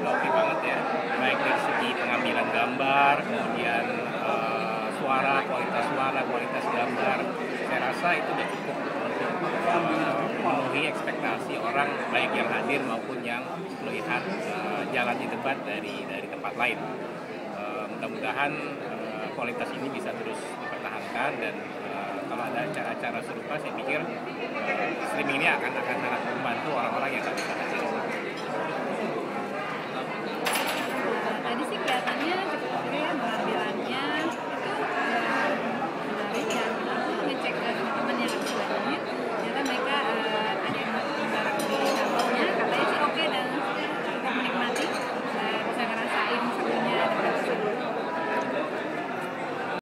udah oke banget ya, baik dari segi pengambilan gambar, kemudian kualitas gambar. Saya rasa itu udah cukup untuk memenuhi ekspektasi orang baik yang hadir maupun yang melihat jalannya debat dari tempat lain. Mudah-mudahan kualitas ini bisa terus dipertahankan dan kalau ada acara-acara serupa saya pikir streaming ini akan sangat membantu orang-orang yang tak bisa hadir.